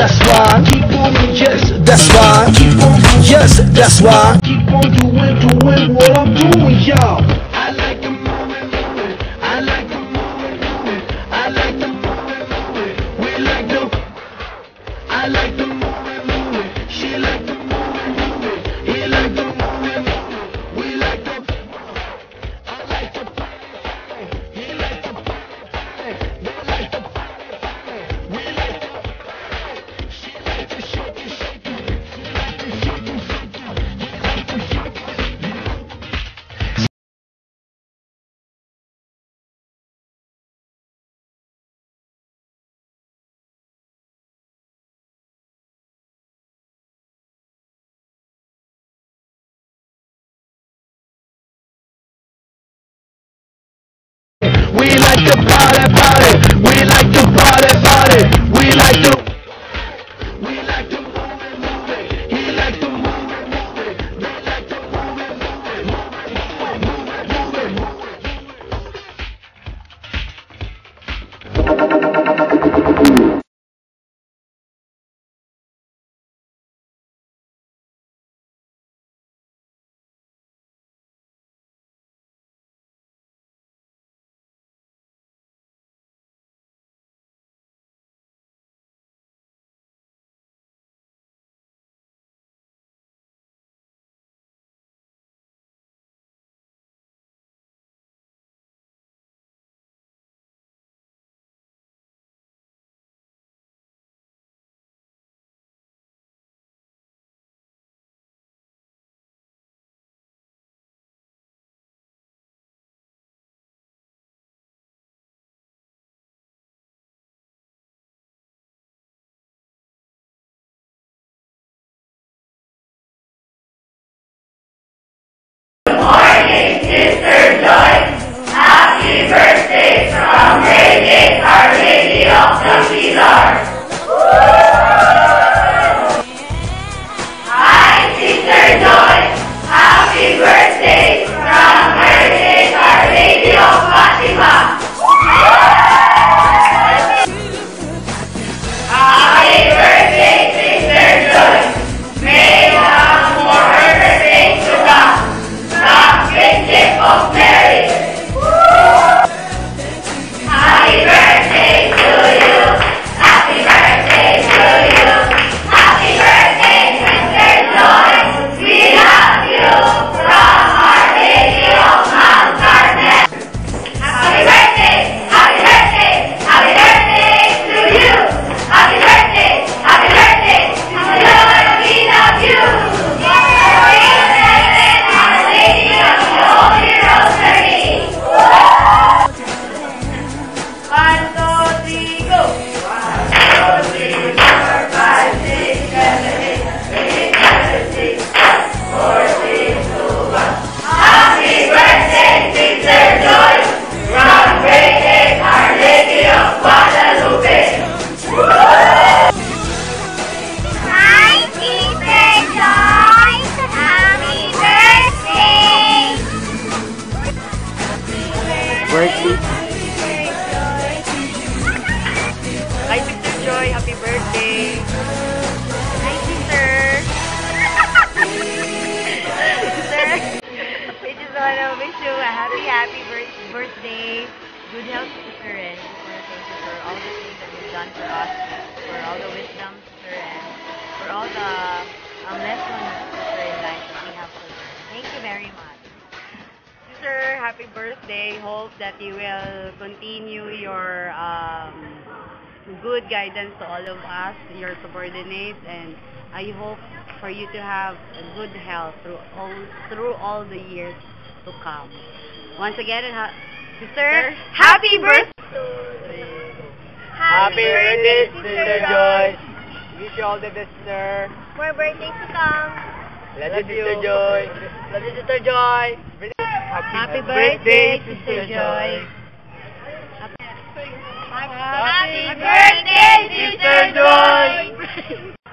that's why. Keep on, yes, that's why. Keep on, yes, that's why. Keep on doing what I'm doing, y'all. I like the moving, moving. I like the moving, moving. I like the moving, moving. We like the. I like the moving, moving. She like the moving, moving. He like the moving, moving. We like the. I like the. He like the. They like the. We like the. She like to shake it, shake it. She like to shake it, shake it. He like to shake it. We like to party, party. We like to party, party. We like to. We like to move it, move it. He like to move it, move it. They like to move it, move it. Move it, move it, move it. Birthday. Hi, Sister Joy. Happy birthday. Hi, Sister. Sister, I just want to wish you a happy birthday. Good health, Sister, and just want to thank you for all the things that you've done for us, for all the wisdom, Sister, and for all the lessons, Sister, in life that we have to learn. Thank you very much. Sister, happy birthday. Hope that you will continue your good guidance to all of us, your subordinates, and I hope for you to have a good health through all the years to come. Once again, Sister, happy birthday! Happy birthday, Sister Joy. Wish you all the best, Sister. More birthdays to come. Love you, Sister Joy. Love you, Sister Joy. Happy birthday, Sister Joy. Happy birthday, Sister Joy.